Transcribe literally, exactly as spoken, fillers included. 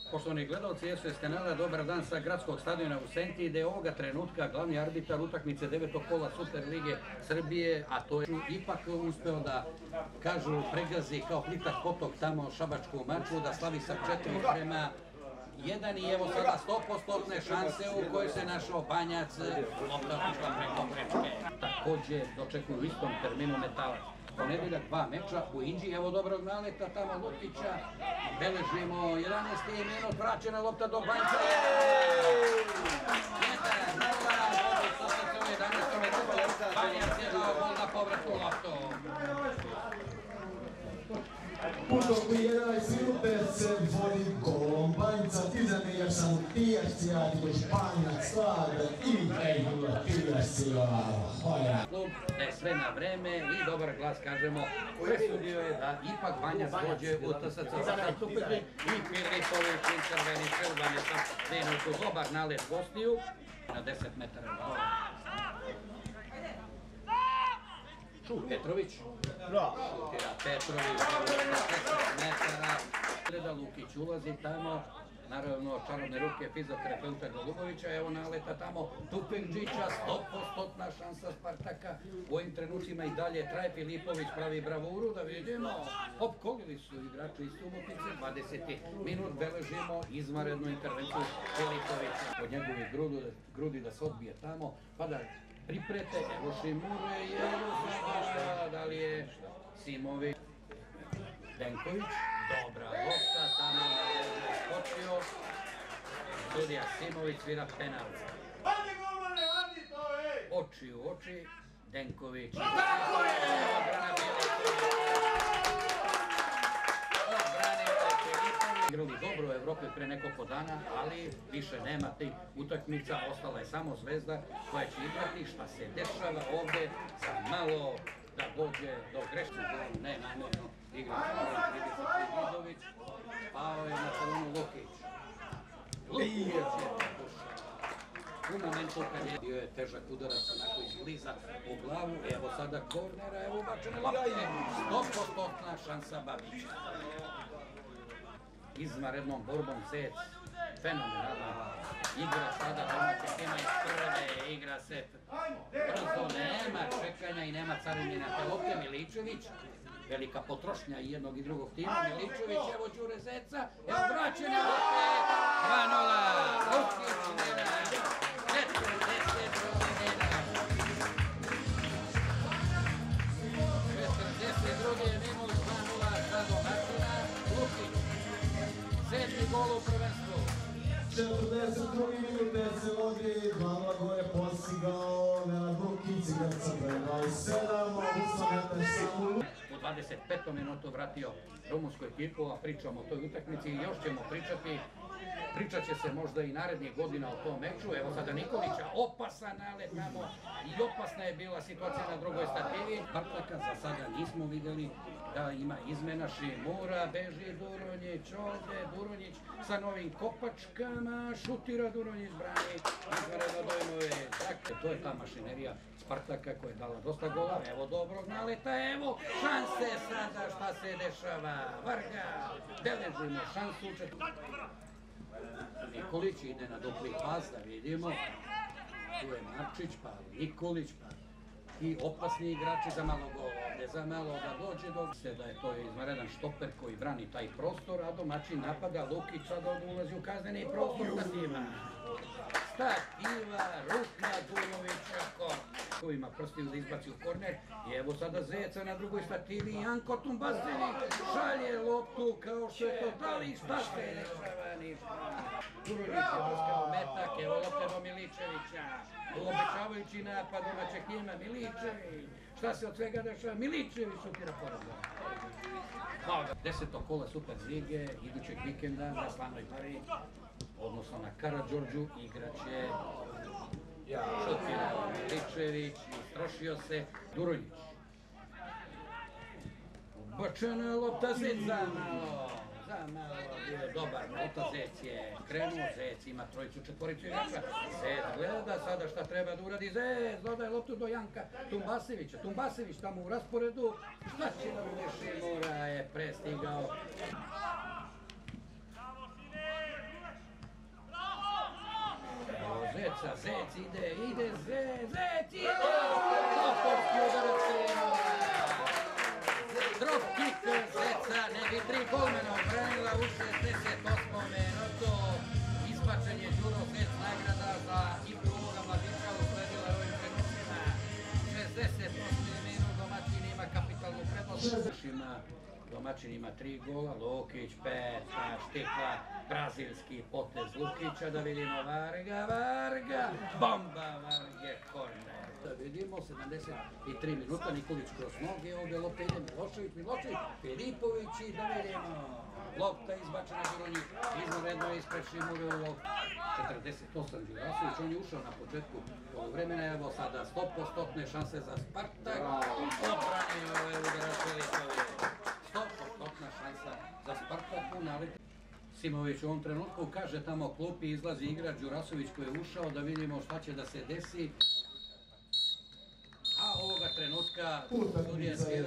Poštovani gledalci S O S kanala, dobar dan sa gradskog stadiona u Senti, gde je ovoga trenutka glavni arbitar utakmice devetog kola Super lige Srbije, a to je ipak uspeo da, kažu, pregazi kao plitak potok tamo Šabačku maču, da slavi sa četiri prema jedan i evo sada sto posto šanse u kojoj se našao Banjac, lopta otišla preko prečke. Takođe dočekuju u istom terminu Metalac. Ponedeljak dva meča u Inđiji, evo dobrog naleta tamo Lukića, beležimo jedanaesti minut, vraćena lopta do Banjca. jedan nula, u jedanaestom minutu, Banjac je dao gol na povratku loptu. U toku jedanaest minute se vodi golom Banjca, Tizane sam Tijacija, Banjac, Slaven i Ejnula Tijacija. Klub da je sve na vreme i dobar glas, kažemo, presudio je da ipak Banjac dođe u T S C Tupekli i Filipović interveniše u dvanaestom minutu. Dobar nalet gostiju na deset metara. Šut Petrović, šutira Petrović, deset metara, Reda Lukić ulazi tamo, naravno čarovne ruke fizioterapeuta Golubovića, evo naleta tamo Tupekđića, sto posto šansa Spartaka, u ovim trenucima i dalje traje, Filipović pravi bravuru, da vidimo, opkolili su igrači iz Subotice, dvadeseti minut beležimo izvanrednu intervenciju Filipovića, od njegovih grudi da se odbije tamo, pa da priprete, evo Šimure, evo sada, da li je Simović, Denković, dobra lopta, tamo je skočio, sudija Simović svira penal. Oči u oči, Denković. Tako je! Igrali dobro u Evropi pre nekoliko dana, ali više nema tih utakmica, ostala je samo Zvezda koja će igrati. Šta se dešava ovde, za malo da dođe do grešnog gola, ne namjerno igra trideset Vidović, pao je na kolonu Lukić. Lukić je pokušao. U momentu kad je bio je težak udarac onako iz bliza u glavu, evo sada kornera, evo ubačene lopte, sto posto šansa Babića. Izvanrednom borbom Zec, fenomenalna igra sada domaćeg tima iz prve, igra se brzo, nema čekanja i nema carinjenja te lopte. Miličević, velika potrošnja i jednog i drugog tima, Miličević, evo Đure Zeca, evo vraćene lopte, dva nula, Lukić Nena, četrdeset drugi Nena, četrdeset drugi minut, dva nula za domaćina, Lukić. Sedmi gol u prvenstvu. četrdeset drugi minute se vodi, dva nula gore postigao Nenad Lukić, igraca broj sedam, uslovljate samo. U dvadeset petom minutu vratio rumunsku ekipu, a pričamo o toj utakmici i još ćemo pričati. Pričat će se možda i narednih godina o tom meču. Evo sada Nikolića, opasan nalet tamo i opasna je bila situacija na drugoj stativi. Spartaka za sada nismo videli da ima izmena. Šimura, beži Duronjić ovde, Duronjić sa novim kopačkama, šutira Duronjić, brani, izvanredno dojmove. Dakle, to je ta mašinerija Spartaka koja je dala dosta gola. Evo dobrog naleta, evo šanse sada, šta se dešava. Varga, beležimo šansu. Nikolić ide na dupli pas, da vidimo. Tu je Marčić, pa Nikolić, pa i opasni igrači za malo gola ovde, za malo da dođe do se da je to izvanredan štoper koji brani taj prostor, a domaćin napada, Lukić sada ulazi u kazneni prostor, stativa. Stativa, Rukna Dujovića, ko ima prstiju da izbaci u korner i evo sada Zeca na drugoj stativi, Janko Tumbaseni šalje loptu kao što je to dali, šta se dešava, ništa. Durović je brskao metak, evo lopte do Miličevića, obećavajući napad domaćeg tima, Miličević, šta se od svega dešava, Miličević šutira pored. Deseto kola Super lige, idućeg vikenda na Slavnoj Pari, odnosno na Karađorđu, igraće šutira Miličević, istrošio se Duronjić. Ubačena lopta Zec za malo, za malo bio je dobar, lopta Zec je krenuo, Zec ima trojicu, četvoricu igrača, Zec gleda sada šta treba da uradi, Zec dodaje loptu do Janka Tumbasevića, Tumbasević tamo u rasporedu, šta će da bude, Šimura je prestigao. Zeca, Zec ide, ide, Zec, Zec ide! Topovski udarac drop kick Zeca, ne bi tri golmena obranila u šezdeset osmom minutu. Ispačen je Đuro Zec, nagrada za igru ovoga mladića usledila ovim trenucima. šezdeset osmi minut, domaćin ima kapitalnu prednost. Domaćin ima tri gola, Lukić, pet, štikla, brazilski potez Lukića, da vidimo Varga, Varga, bomba Varge, korner. Da vidimo, sedamdeset tri minuta, Nikolić kroz noge, ovdje lopta ide Milošević, Milošević, Filipović i da vidimo, lopta izbačena Đuronji, izvanredno ispred Šimurovo, četrdeset osam Đurasović, on je ušao na početku poluvremena, evo sada sto posto šanse za Spartak, odbranio je udarac Filipović. Stopna šansa za Spartak u naletu. Simović u ovom trenutku kaže tamo klupi, izlazi igrač Đurasović koji je ušao, da vidimo šta će da se desi. A ovoga trenutka sudija